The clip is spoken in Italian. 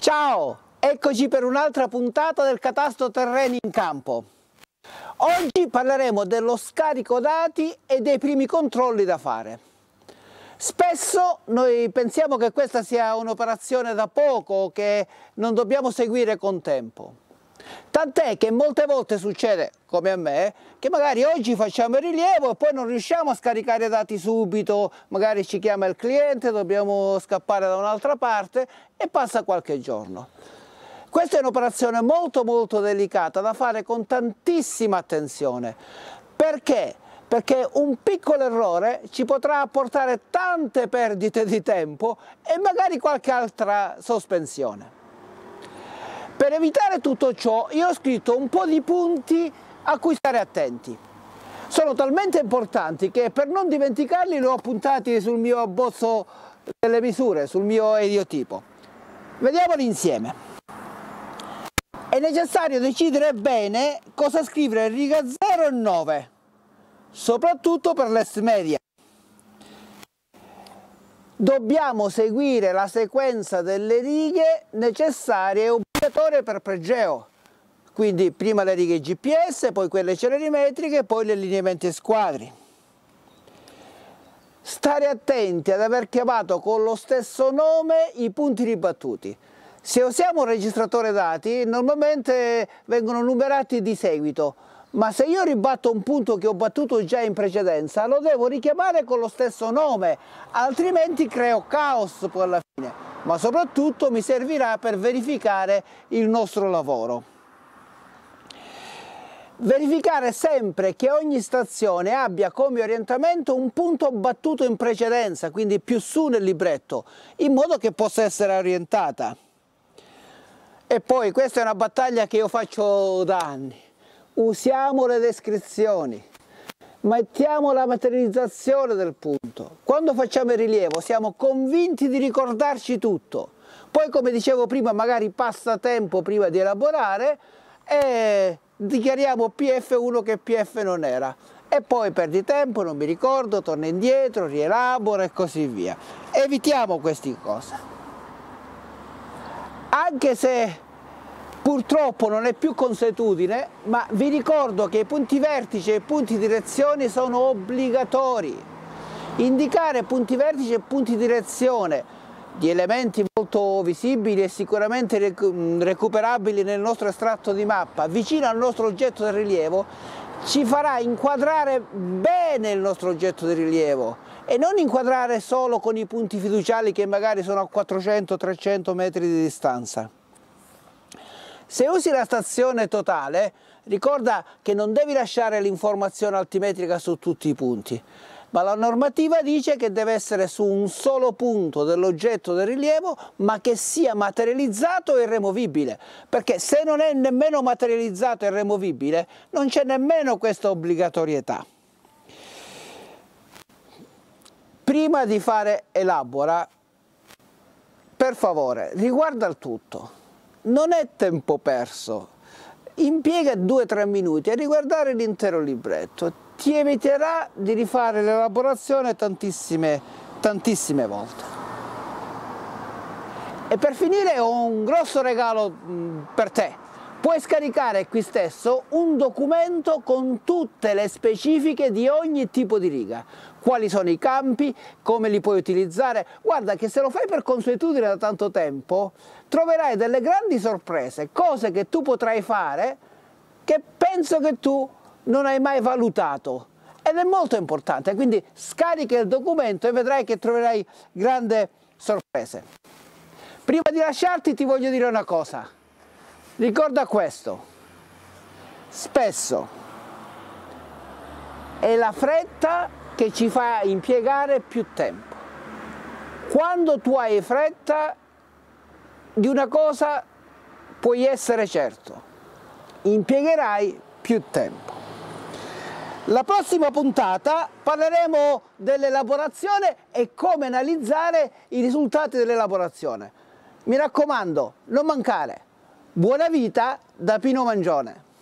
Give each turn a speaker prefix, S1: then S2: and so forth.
S1: Ciao, eccoci per un'altra puntata del Catasto Terreni in Campo. Oggi parleremo dello scarico dati e dei primi controlli da fare. Spesso noi pensiamo che questa sia un'operazione da poco, che non dobbiamo seguire con tempo. Tant'è che molte volte succede, come a me, che magari oggi facciamo il rilievo e poi non riusciamo a scaricare i dati subito, magari ci chiama il cliente, dobbiamo scappare da un'altra parte e passa qualche giorno. Questa è un'operazione molto delicata da fare con tantissima attenzione. Perché? Perché un piccolo errore ci potrà portare tante perdite di tempo e magari qualche altra sospensione. Per evitare tutto ciò io ho scritto un po' di punti a cui stare attenti. Sono talmente importanti che per non dimenticarli li ho appuntati sul mio abbozzo delle misure, sul mio eliotipo. Vediamoli insieme. È necessario decidere bene cosa scrivere in riga 0 e 9, soprattutto per l'est media. Dobbiamo seguire la sequenza delle righe necessarie e obbligatorie per pregeo, quindi prima le righe GPS, poi quelle celerimetriche, poi gli allineamenti squadri. Stare attenti ad aver chiamato con lo stesso nome i punti ribattuti. Se usiamo un registratore dati normalmente vengono numerati di seguito, ma se io ribatto un punto che ho battuto già in precedenza lo devo richiamare con lo stesso nome, altrimenti creo caos poi alla fine, ma soprattutto mi servirà per verificare il nostro lavoro. Verificare sempre che ogni stazione abbia come orientamento un punto battuto in precedenza, quindi più su nel libretto, in modo che possa essere orientata. E poi questa è una battaglia che io faccio da anni. Usiamo le descrizioni, mettiamo la materializzazione del punto. Quando facciamo il rilievo siamo convinti di ricordarci tutto. Poi, come dicevo prima, magari passa tempo prima di elaborare e dichiariamo PF1 che PF non era. E poi perdi tempo, non mi ricordo, torno indietro, rielaboro e così via. Evitiamo queste cose. Anche se purtroppo non è più consuetudine, ma vi ricordo che i punti vertice e i punti direzione sono obbligatori. Indicare punti vertice e punti direzione di elementi molto visibili e sicuramente recuperabili nel nostro estratto di mappa vicino al nostro oggetto del rilievo ci farà inquadrare bene il nostro oggetto di rilievo e non inquadrare solo con i punti fiduciali che magari sono a 400-300 metri di distanza. Se usi la stazione totale, ricorda che non devi lasciare l'informazione altimetrica su tutti i punti, ma la normativa dice che deve essere su un solo punto dell'oggetto del rilievo, ma che sia materializzato e removibile, perché se non è nemmeno materializzato e removibile, non c'è nemmeno questa obbligatorietà. Prima di fare elabora, per favore, riguarda il tutto. Non è tempo perso, impiega 2-3 minuti a riguardare l'intero libretto, ti eviterà di rifare l'elaborazione tantissime volte. E per finire ho un grosso regalo per te. Puoi scaricare qui stesso un documento con tutte le specifiche di ogni tipo di riga. Quali sono i campi, come li puoi utilizzare. Guarda che se lo fai per consuetudine da tanto tempo, troverai delle grandi sorprese, cose che tu potrai fare che penso che tu non hai mai valutato. Ed è molto importante, quindi scarica il documento e vedrai che troverai grandi sorprese. Prima di lasciarti ti voglio dire una cosa. Ricorda questo, spesso è la fretta che ci fa impiegare più tempo. Quando tu hai fretta di una cosa puoi essere certo, impiegherai più tempo. La prossima puntata parleremo dell'elaborazione e come analizzare i risultati dell'elaborazione. Mi raccomando, non mancare. Buona vita da Pino Mangione.